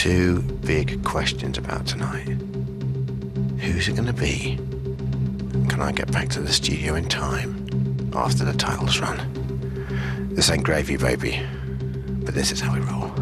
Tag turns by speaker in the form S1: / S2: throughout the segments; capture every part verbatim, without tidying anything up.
S1: two big questions about tonight. Who's it going to be? Can I get back to the studio in time after the titles run? This ain't gravy, baby, but this is how we roll.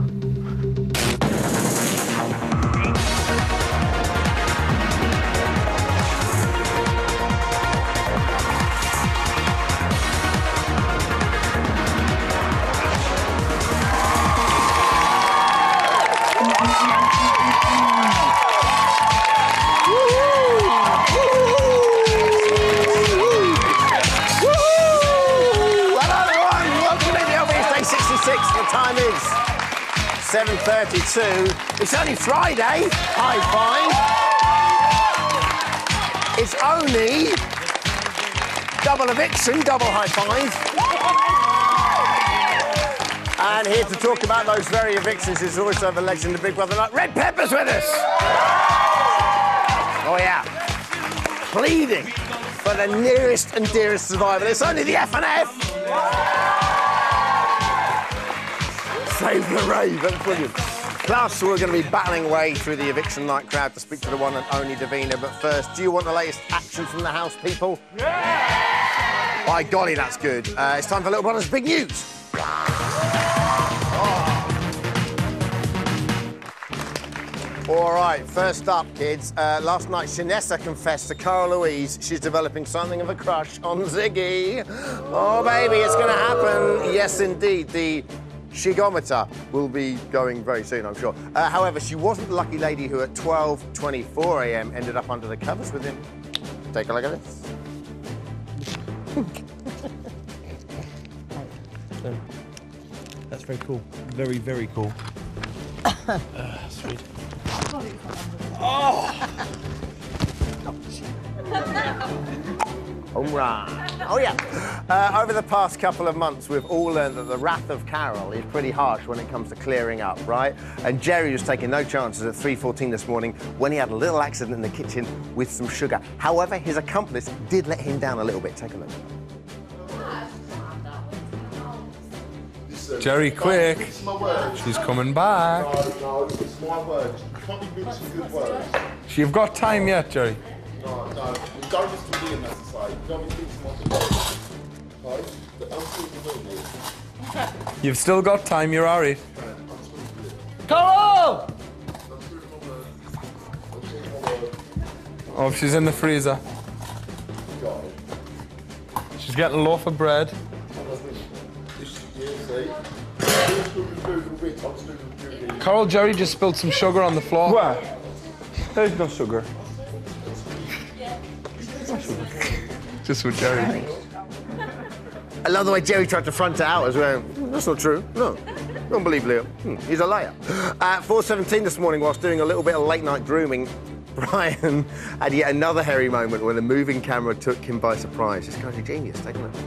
S2: seven thirty-two. It's only Friday. High five. It's only double eviction, double high five. And here to talk about those very evictions is also the legend of Big Brother Night. Red Pepper's with us. Oh yeah. Pleading for the nearest and dearest survivor. It's only the F and F. Save the rave, that's brilliant. Plus, we're going to be battling away through the eviction night crowd to speak to the one and only Davina. But first, do you want the latest action from the house, people? Yeah! By golly, that's good. Uh, it's time for Little Brother's big news. Oh. All right, first up, kids. Uh, last night, Shanessa confessed to Carl Louise she's developing something of a crush on Ziggy. Oh, baby, it's going to happen. Yes, indeed. The Shigometer will be going very soon, I'm sure. Uh, however, she wasn't the lucky lady who at twelve twenty-four a m ended up under the covers with him. Take a look at this.
S3: That's very cool. Very, very cool. uh, sweet.
S2: Oh! All right. Oh, yeah. Uh, over the past couple of months, we've all learned that the wrath of Carol is pretty harsh when it comes to clearing up, right? And Jerry was taking no chances at three fourteen this morning when he had a little accident in the kitchen with some sugar. However, his accomplice did let him down a little bit. Take a look.
S4: Jerry, quick. She's coming back.
S5: No, no, it's my word. You can't be mixing good words.
S4: You've got time yet, Jerry?
S5: No, no. We don't listen to Ian, that's to say. You don't be mixing my good words. Right? I'm speaking with you.
S4: You've still got time, you're all right.
S3: Carol!
S4: Oh, she's in the freezer. She's getting a loaf of bread. Carol, Jerry just spilled some sugar on the floor.
S3: Where? There's no sugar.
S4: Just with Jerry.
S2: I love the way Jerry tried to front it out as well. That's not true. No. Don't believe Leo. Hmm, he's a liar. At four seventeen this morning, whilst doing a little bit of late-night grooming, Brian had yet another hairy moment when a moving camera took him by surprise. This guy's a genius. Take a look.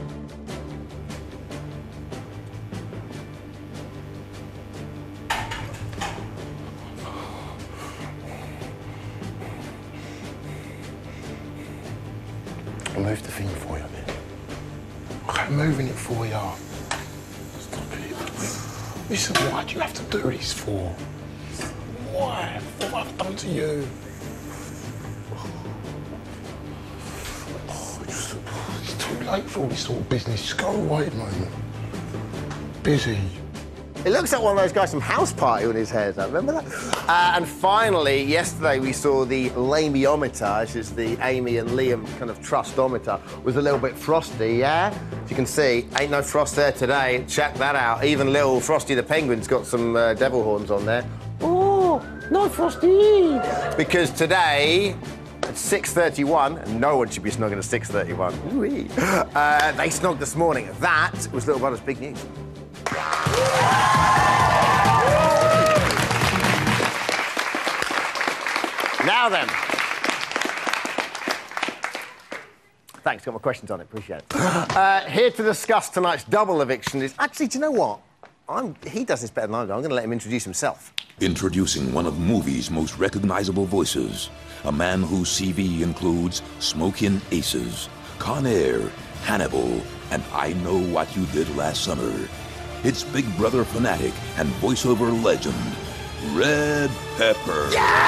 S5: I'll move the thing for you, then. I'm moving it for you. Stop it. Listen, why do you have to do this for? Why? What have I done to you? Oh, it's, it's too late for all this sort of business. Just go away at the moment. Busy.
S2: It looks like one of those guys from House Party with his hair's up. Remember that? Uh, and finally, yesterday we saw the Lamiometer, which is the Amy and Liam kind of trustometer, was a little bit frosty, yeah? As you can see, ain't no frost there today. Check that out. Even little Frosty the Penguin's got some uh, devil horns on there. Oh, no Frosty! Because today, at six thirty-one, and no one should be snogging at six thirty-one. Ooh-wee. Uh, they snogged this morning. That was Little Brother's big news. Now then. Thanks, got my questions on it, appreciate it. Uh, here to discuss tonight's double eviction is... Actually, do you know what? I'm... He does this better than I do. I'm going to let him introduce himself.
S6: Introducing one of movies' most recognizable voices. A man whose C V includes Smokin' Aces, Con Air, Hannibal, and I Know What You Did Last Summer. It's Big Brother fanatic and voiceover legend. red pepper.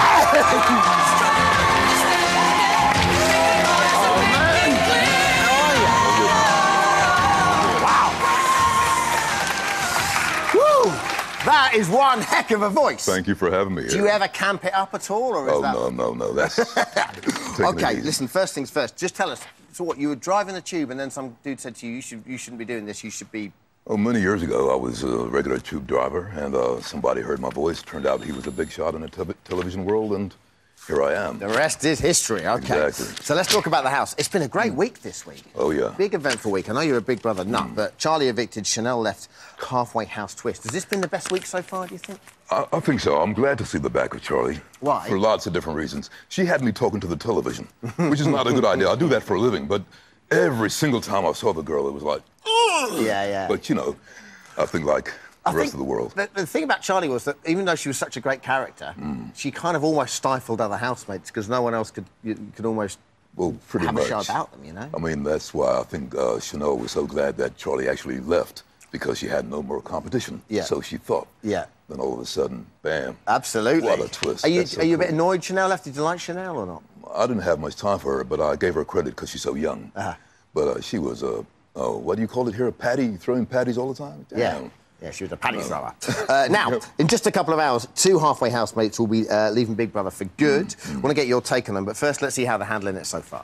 S2: That is one heck of a voice.
S5: Thank you for having me here.
S2: Do you ever camp it up at all, or is
S5: Oh,
S2: that...
S5: no, no, no, that's...
S2: OK, listen, first things first, just tell us, so what, you were driving the tube and then some dude said to you, you, should, you shouldn't be doing this, you should be...
S5: Oh, many years ago, I was a regular tube driver, and uh, somebody heard my voice. Turned out he was a big shot in the te television world, and here I am.
S2: The rest is history, OK.
S5: Exactly.
S2: So let's talk about the house. It's been a great week this week.
S5: Oh, yeah.
S2: Big eventful week. I know you're a Big Brother nut,
S5: Mm.
S2: but Charlie evicted, Chanel left, halfway house twist. Has this been the best week so far, do you think?
S5: I, I think so. I'm glad to see the back of Charlie.
S2: Why?
S5: For lots of different reasons. She had me talking to the television, which is not a good idea. I do that for a living, but every single time I saw the girl, it was like...
S2: Yeah, yeah.
S5: But, you know, I think like the
S2: I
S5: rest
S2: think
S5: of the world.
S2: The, the thing about Charlie was that even though she was such a great character, mm. she kind of almost stifled other housemates because no one else could you, could almost
S5: well, pretty
S2: have
S5: much.
S2: a show about them, you know?
S5: I mean, that's why I think uh, Chanel was so glad that Charlie actually left because she had no more competition.
S2: Yeah.
S5: So she thought.
S2: Yeah.
S5: Then all of a sudden, bam.
S2: Absolutely.
S5: What a twist.
S2: Are you,
S5: so
S2: are you
S5: cool.
S2: a bit annoyed Chanel left? Did you like Chanel or not?
S5: I didn't have much time for her, but I gave her credit because she's so young.
S2: Uh-huh.
S5: But uh, she was a, uh, oh, what do you call it here, a patty, throwing patties all the time? Damn.
S2: Yeah. Yeah, she was a paddy thrower. uh, now, in just a couple of hours, two halfway housemates will be uh, leaving Big Brother for good. I mm. want to get your take on them, but first, let's see how they're handling it so far.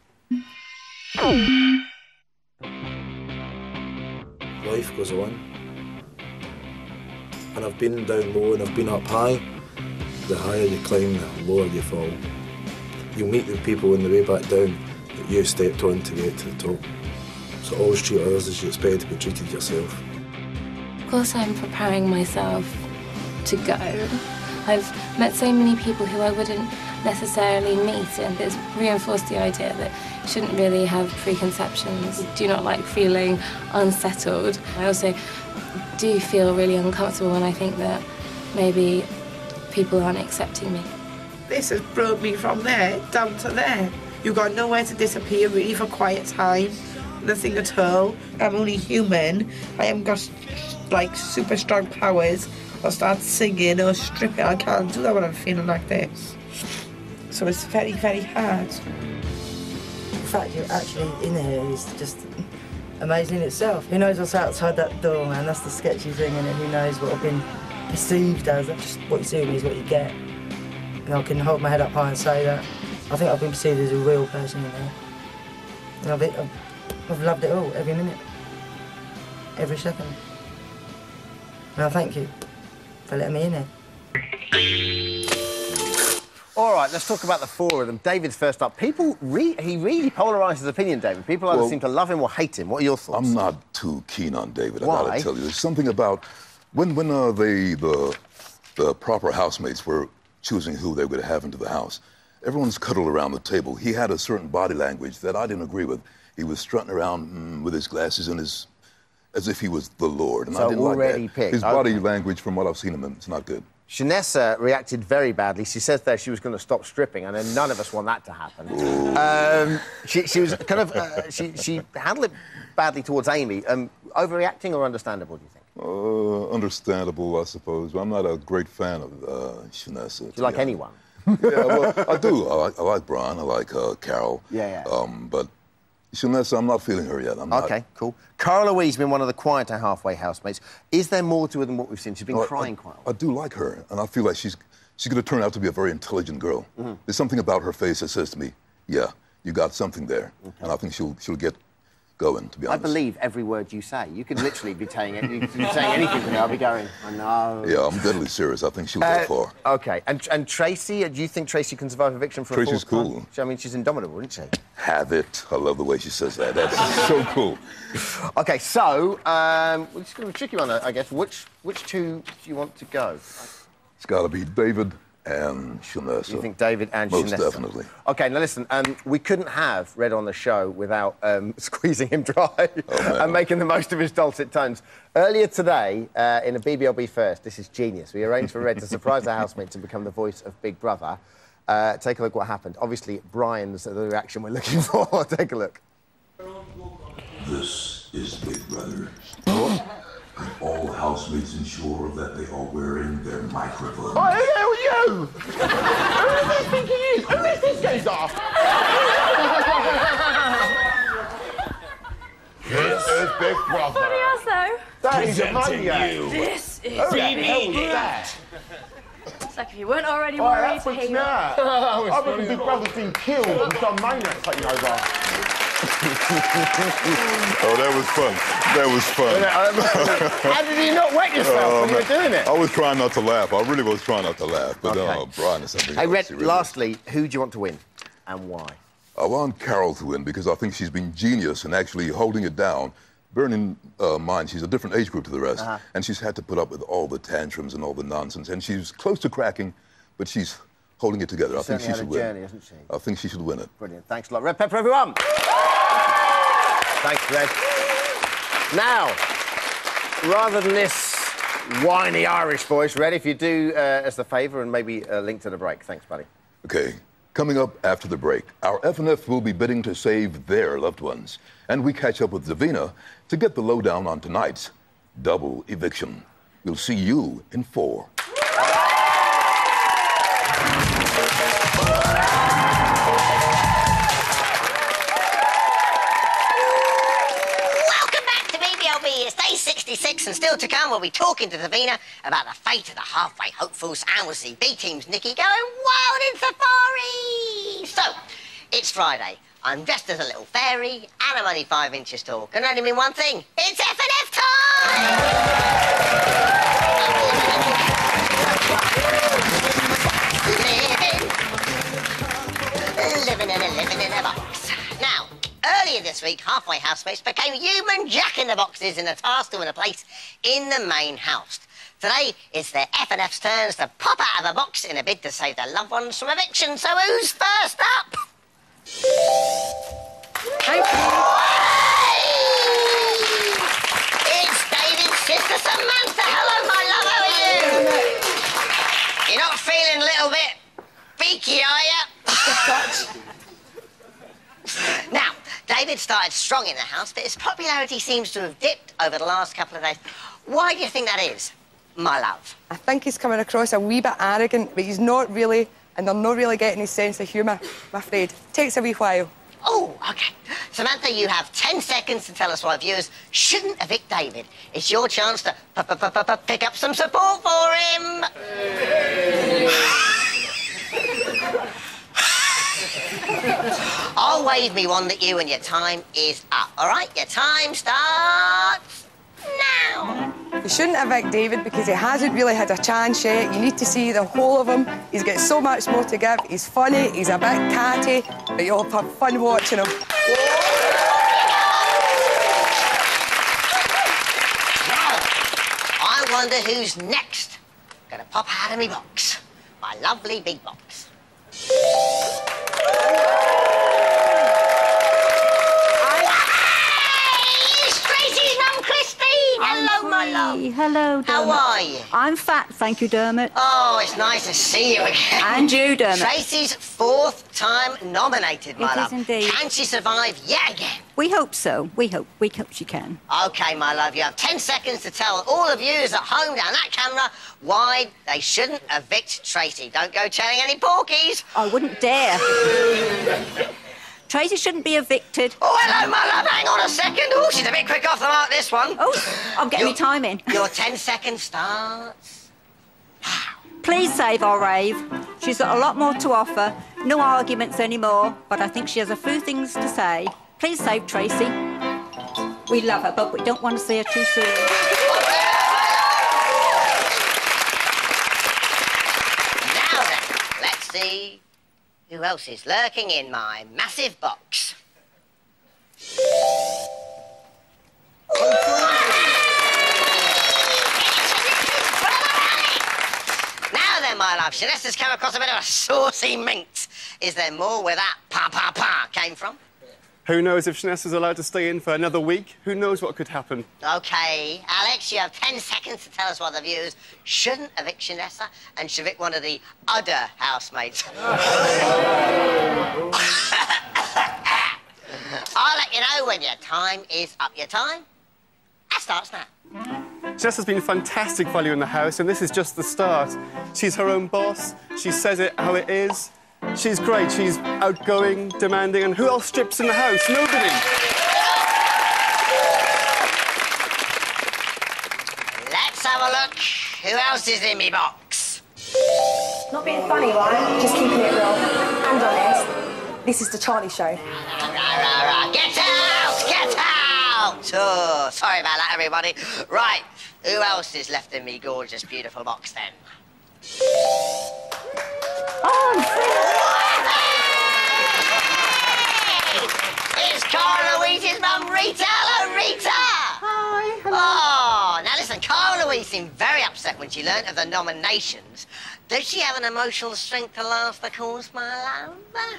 S3: Life goes on. And I've been down low and I've been up high. The higher you climb, the lower you fall. You'll meet the people on the way back down that you stepped on to get to the top. So always treat others as you expect to be treated yourself.
S7: Of course, I'm preparing myself to go. I've met so many people who I wouldn't necessarily meet, and it's reinforced the idea that you shouldn't really have preconceptions. I do not like feeling unsettled. I also do feel really uncomfortable when I think that maybe people aren't accepting me.
S8: This has brought me from there down to there. You've got nowhere to disappear really for quiet time. Nothing at all. I'm only human. I haven't got like super strong powers or start singing or stripping. I can't do that when I'm feeling like this. So it's very, very hard.
S9: The fact you're actually in here is just amazing in itself. Who knows what's outside that door, man? That's the sketchy thing, and who knows what I've been perceived as. That's just what you see with me is what you get. And I can hold my head up high and say that I think I've been perceived as a real person in there. And I've, I've, I've loved it all, every minute, every second. And I thank you for letting me in here.
S2: All right, let's talk about the four of them. David's first up. People, re he really polarises his opinion, David. People either
S5: well,
S2: seem to love him or hate him. What are your thoughts?
S5: I'm not too keen on David, I
S2: Why?
S5: gotta tell you. There's something about when when uh, they the the proper housemates were choosing who they were going to have into the house. Everyone's cuddled around the table. He had a certain body language that I didn't agree with. He was strutting around mm, with his glasses and his, as if he was the Lord, and
S2: so
S5: I didn't
S2: already
S5: like that.
S2: Picked.
S5: His
S2: okay.
S5: body language, from what I've seen him in, it's not good.
S2: Shanessa reacted very badly. She says there she was going to stop stripping, and then none of us want that to happen. Um, she, she was kind of... Uh, she, she handled it badly towards Amy. Um, overreacting or understandable, do you think?
S5: Uh, understandable, I suppose. I'm not a great fan of uh, Shanessa.
S2: Do you like anyone?
S5: Yeah, well, I do. I like, I like Brian. I like uh, Carol.
S2: Yeah, yeah.
S5: Um, but Shanessa, I'm not feeling her yet. I'm
S2: OK,
S5: not...
S2: cool. Cara Louise has been one of the quieter halfway housemates. Is there more to her than what we've seen? She's been
S5: no,
S2: crying
S5: I,
S2: quite a
S5: I
S2: lot.
S5: do like her, and I feel like she's she's going to turn out to be a very intelligent girl. Mm-hmm. There's something about her face that says to me, yeah, you got something there. Okay. And I think she'll she'll get going, to be honest.
S2: I believe every word you say. You could literally be saying, you could be saying anything to me. I'll be going, I know.
S5: Yeah, I'm deadly serious. I think she'll
S2: uh,
S5: go far.
S2: OK. And, and Tracy, do you think Tracy can survive eviction for
S5: Tracy's
S2: a fourth
S5: cool.
S2: time? I mean, she's indomitable, isn't she?
S5: Have it. I love the way she says that. That's so cool.
S2: OK, so, um, it's going to be a tricky one, I guess. Which, which two do you want to go?
S5: It's got to be David and Shanessa.
S2: You think David and
S5: Most
S2: Shanessa?
S5: definitely.
S2: OK, now listen, um, we couldn't have Red on the show without um, squeezing him dry
S5: oh,
S2: and making the most of his dulcet tones. Earlier today, uh, in a B B L B First, this is genius, we arranged for Red to surprise our housemate to become the voice of Big Brother. Uh, take a look what happened. Obviously, Brian's the reaction we're looking for. Take a look.
S6: This is Big Brother. Could all housemates ensure that they are wearing their microphones?
S5: Oh, who the hell are you? Who do you think he is? Who is this geezer? This is Big Brother.
S10: What else, though?
S5: That is a maniac.
S10: This is
S5: Who the hell is that?
S10: It's like if you weren't already
S5: Oh,
S10: worried,
S5: that freaks
S10: here
S5: me
S10: you are.
S5: out. I reckon Big Brother's been killed and some maniac taking over.
S11: Oh, that was fun. That was fun.
S2: How did you not wet yourself
S11: Oh,
S2: when you were
S11: man.
S2: doing it?
S11: I was trying not to laugh. I really was trying not to laugh. But
S2: Okay.
S11: uh, Brian is something
S2: Hey,
S11: else.
S2: Red,
S11: He really
S2: lastly, who do you want to win and why?
S11: I want Carol to win because I think she's been genius in actually holding it down. Bearing in uh, mind, she's a different age group to the rest,
S2: Uh-huh.
S11: and she's had to put up with all the tantrums and all the nonsense, and she's close to cracking, but she's holding it together.
S2: She's
S11: I think she
S2: certainly
S11: should
S2: had a
S11: win.
S2: journey, hasn't she?
S11: I think she should win it.
S2: Brilliant. Thanks a lot. Red pepper, everyone. Thanks, Red. Now, rather than this whiny Irish voice, Red, if you do uh, us the favour and maybe a link to the break. Thanks, buddy.
S11: Okay, coming up after the break, our F N F will be bidding to save their loved ones. And we catch up with Davina to get the lowdown on tonight's double eviction. We'll see you in four.
S12: Welcome back to B B U K. It's day sixty-six, and still to come, we'll be talking to Davina about the fate of the halfway hopefuls, and we'll see B Team's Nikki going wild in safari. So, it's Friday. I'm dressed as a little fairy, and I'm only five inches tall. Can only mean one thing. It's F N F time! living, living in a living in a box. Now, earlier this week, halfway housemates became human jack-in-the-boxes in a task to win a place in the main house. Today, it's their F N F's turns to pop out of a box in a bid to save their loved ones from eviction. So who's first up?
S10: Thank you.
S12: It's David's sister Samantha. Hello, my love. How are you? You're not feeling a little bit beaky, are you? Now, David started strong in the house, but his popularity seems to have dipped over the last couple of days. Why do you think that is, my love?
S13: I think he's coming across a wee bit arrogant, but he's not really, and they're not really getting his sense of humour, I'm afraid. Takes a wee while.
S12: Oh, OK. Samantha, you have ten seconds to tell us why viewers shouldn't evict David. It's your chance to p -p -p -p -p pick up some support for him. I'll wave me one that you and your time is up, all right? Your time starts now.
S13: You shouldn't evict David because he hasn't really had a chance yet. You need to see the whole of him. He's got so much more to give. He's funny, he's a bit catty, but you'll have fun watching him.
S12: Now, I wonder who's next. Gonna pop out of me box. My lovely big box. Hello, my love.
S14: Hello, Dermot.
S12: How are you?
S14: I'm fat, thank you, Dermot.
S12: Oh, it's nice to see you again.
S14: And you, Dermot.
S12: Tracy's fourth time nominated, my
S14: It
S12: love.
S14: is indeed.
S12: Can she survive yet again?
S14: We hope so. We hope. We hope she can.
S12: OK, my love, you have ten seconds to tell all the viewers at home down that camera why they shouldn't evict Tracy. Don't go telling any porkies.
S14: I wouldn't dare. Tracy shouldn't be evicted.
S12: Oh, hello, my love. Hang on a second. Oh, she's a bit quick off the mark, this one.
S14: Oh, I'm getting
S12: Your-
S14: me time in.
S12: Your ten seconds starts.
S14: Please save our rave. She's got a lot more to offer. No arguments anymore, but I think she has a few things to say. Please save Tracy. We love her, but we don't want to see her too soon.
S12: Now then, let's see who else is lurking in my massive box. Now then, my love, Shanesta's come across a bit of a saucy minx. Is there more where that pa-pa-pa came from?
S15: Who knows if Shanessa's allowed to stay in for another week? Who knows what could happen?
S12: OK, Alex, you have ten seconds to tell us why the viewers shouldn't evict Shanessa and should evict one of the other housemates. I'll let you know when your time is up. Your time? That starts now.
S15: Shanessa's been fantastic value in the house, and this is just the start. She's her own boss. She says it how it is. She's great. She's outgoing, demanding, and who else strips in the house? Nobody.
S12: Let's have a look. Who else is in me box?
S16: Not being funny, right? Just keeping it real and honest. This is the Charlie Show.
S12: Right, right, right. Get out! Get out! Oh, sorry about that, everybody. Right, who else is left in me gorgeous, beautiful box, then?
S16: Oh,
S12: it's Cara Louise's mum, Rita. Hello, Rita.
S16: Hi. Hello.
S12: Oh, now listen, Cara Louise seemed very upset when she learnt of the nominations. Does she have an emotional strength to last the course, my love?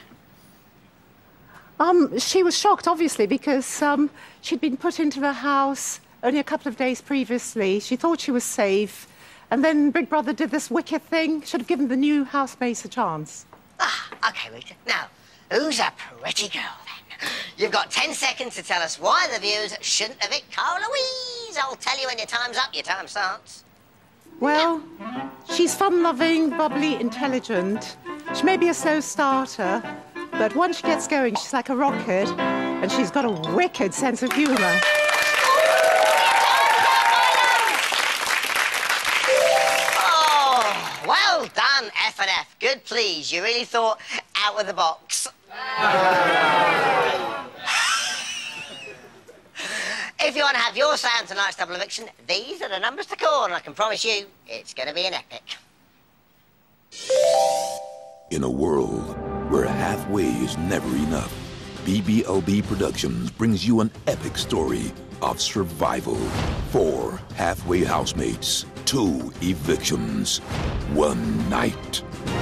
S17: Um, she was shocked, obviously, because um, she'd been put into the house only a couple of days previously. She thought she was safe, and then Big Brother did this wicked thing. Should have given the new housemates a chance.
S12: Ah, OK, Rita. Now, who's a pretty girl, then? You've got ten seconds to tell us why the viewers shouldn't have picked Cara Louise. I'll tell you when your time's up. Your time starts.
S17: Well, she's fun-loving, bubbly, intelligent. She may be a slow starter, but once she gets going, she's like a rocket, and she's got a wicked sense of humour.
S12: Oh, well done, F and F. Good, please. You really thought out of the box. If you want to have your say on tonight's double eviction, these are the numbers to call, and I can promise you it's going to be an epic.
S6: In a world where halfway is never enough, B B U K Productions brings you an epic story of survival. Four halfway housemates, two evictions, one night.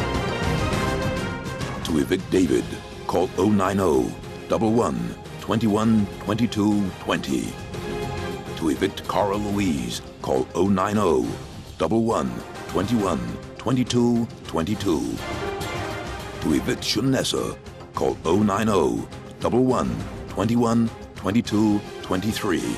S6: To evict David, call oh nine oh, one one, twenty-one, twenty-two, twenty. To evict Cara Louise, call oh nine oh, one one, twenty-one, twenty-two, twenty-two. To evict Shanessa, call oh nine oh, one one, twenty-one, twenty-two, twenty-three.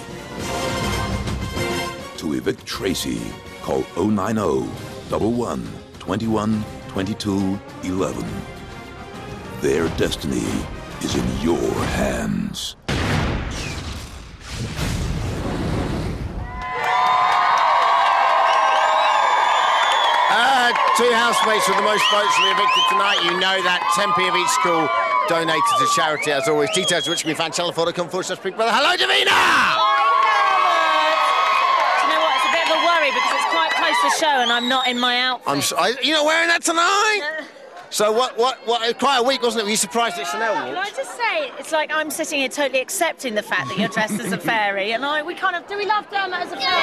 S6: To evict Tracy, call oh nine oh, one one, twenty-one, twenty-two, eleven. Their destiny is in your hands.
S2: Uh, two housemates with the most votes to be evicted tonight. You know that. ten p of each school donated to charity, as always. Details of which can be found channel four dot com forward slash Big Brother. Hello, Davina!
S18: Do you know what? It's a bit of a worry because it's quite close to show and I'm not in my outfit.
S2: I'm so, I, you're not wearing that tonight? No. So what, what, what, quite a week, wasn't it? Were you surprised that Chanel walked?
S18: Can I just say, it's like I'm sitting here totally accepting the fact that you're dressed as a fairy, and I, we kind of, do we love Dermot as a fairy?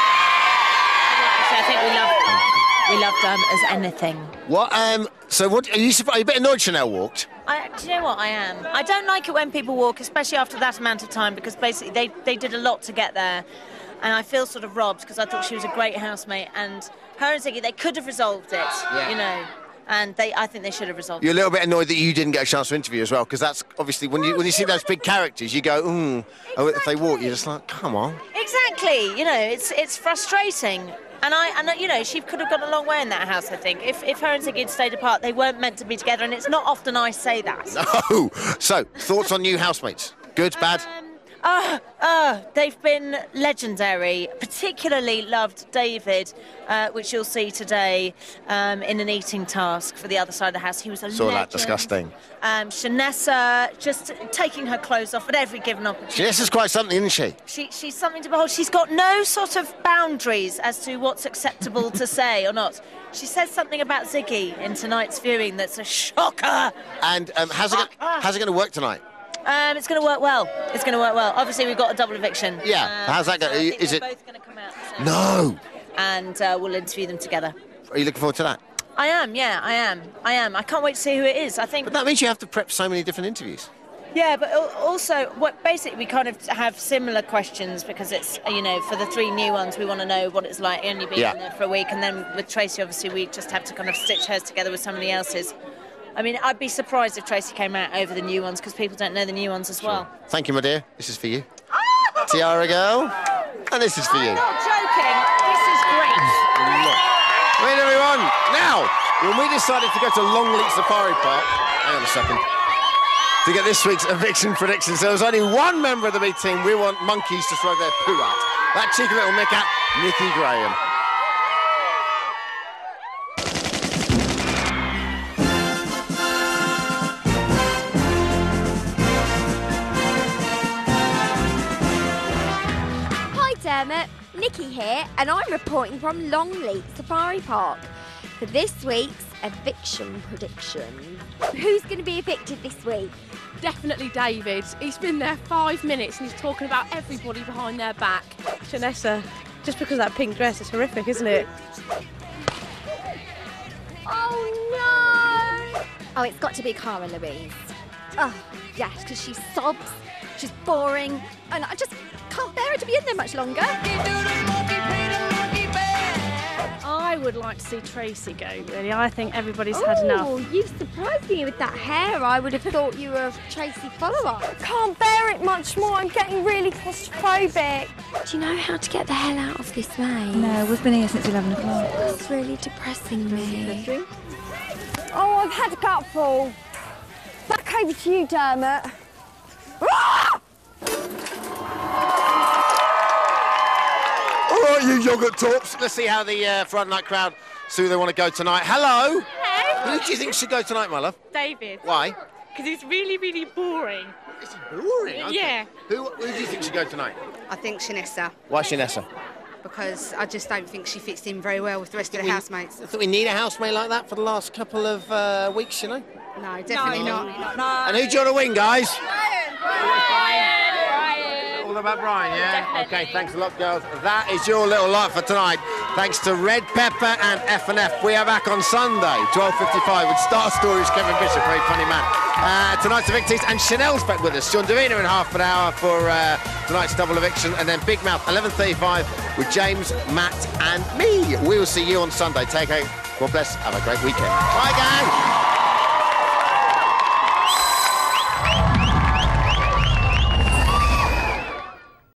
S18: Actually, I think we love, we love Dermot as anything.
S2: What, um, so what, are you surprised, are you a bit annoyed Chanel walked?
S18: I, do you know what, I am. I don't like it when people walk, especially after that amount of time, because basically they, they did a lot to get there, and I feel sort of robbed, because I thought she was a great housemate, and her and Ziggy, they could have resolved it, yeah. you know. And they, I think they should have resolved it.
S2: You're a little bit annoyed that you didn't get a chance to interview as well, because that's obviously, when you when you see those big characters, you go, ooh, exactly. Oh, if they walk, you're just like, come on.
S18: Exactly, you know, it's it's frustrating. And I, and you know, she could have gone a long way in that house, I think. If, if her and Ziggy had stayed apart, they weren't meant to be together, and it's not often I say that.
S2: No! So, thoughts on new housemates? Good, bad?
S18: Ah, uh, uh, they've been legendary. Particularly loved David, uh, which you'll see today um, in an eating task for the other side of the house. He was a
S2: Saw
S18: legend.
S2: that, disgusting.
S18: Um, Shanessa, just taking her clothes off at every given opportunity.
S2: Shanessa's quite something, isn't she?
S18: she? She's something to behold. She's got no sort of boundaries as to what's acceptable to say or not. She says something about Ziggy in tonight's viewing that's a shocker.
S2: And um, how's, it go- how's it going to work tonight?
S18: Um, it's going to work well. It's going to work well. Obviously, we've got a double eviction.
S2: Yeah.
S18: Um,
S2: how's that
S18: so
S2: going? Is
S18: they're
S2: it?
S18: Both going to come out at the same
S2: No.
S18: time. And uh, we'll interview them together.
S2: Are you looking forward to that?
S18: I am. Yeah, I am. I am. I can't wait to see who it is. I think.
S2: But that means you have to prep so many different interviews.
S18: Yeah, but also, what basically we kind of have similar questions because it's, you know, for the three new ones, we want to know what it's like only being
S2: yeah.
S18: there for a week, and then with Tracy, obviously, we just have to kind of stitch hers together with somebody else's. I mean, I'd be surprised if Tracy came out over the new ones because people don't know the new ones as well.
S2: Sure. Thank you, my dear. This is for you. Tiara girl. And this is for you.
S18: I'm not joking.
S2: When we decided to go to Longleat Safari Park, hang on a second, to get this week's eviction predictions, there was only one member of the B team we want monkeys to throw their poo at. That cheeky little nick at Nikki Graham.
S19: Hi Dermot, Nikki here, and I'm reporting from Longleat Safari Park for this week's eviction prediction. Who's going to be evicted this week?
S20: Definitely David. He's been there five minutes and he's talking about everybody behind their back.
S21: Janessa, just because that pink dress is horrific, isn't it?
S19: Oh no! Oh, it's got to be Cara Louise. Oh, yes, because she sobs, she's boring, and I just can't bear her to be in there much longer.
S20: I would like to see Tracy go, really. I think everybody's had enough.
S19: Oh, you surprised me with that hair. I would have thought you were a Tracy follower. I can't bear it much more. I'm getting really claustrophobic. Do you know how to get the hell out of this maze?
S9: No, we've been here since eleven o'clock.
S19: That's really depressing me. Oh, I've had a gutful. Back over to you, Dermot.
S2: All right, you yoghurt tops. Let's see how the uh, Friday night crowd see who they want to go tonight. Hello.
S20: Hello.
S2: Who do you think should go tonight, my love?
S20: David.
S2: Why?
S20: Because he's really, really boring.
S2: Is he boring? Okay.
S20: Yeah.
S2: Who, who do you think should go tonight?
S22: I think Shanessa,
S2: Why Shanessa?
S22: because I just don't think she fits in very well with the rest of the
S2: we-
S22: housemates.
S2: I thought we need a housemate like that for the last couple of uh, weeks, you know?
S22: No, definitely
S2: No.
S22: not.
S2: No. And who do you want to win, guys? All about Brian, yeah?
S20: Definitely.
S2: Okay, thanks a lot, girls. That is your little lot for tonight. Thanks to Red Pepper and F and F. We are back on Sunday, twelve fifty-five, with Star Stories, Kevin Bishop, very funny man. Uh, tonight's evictees, and Chanel's back with us. John Davina in half an hour for uh, tonight's double eviction, and then Big Mouth, eleven thirty-five, with James, Matt, and me. We will see you on Sunday. Take care. God bless. Have a great weekend. Bye, gang.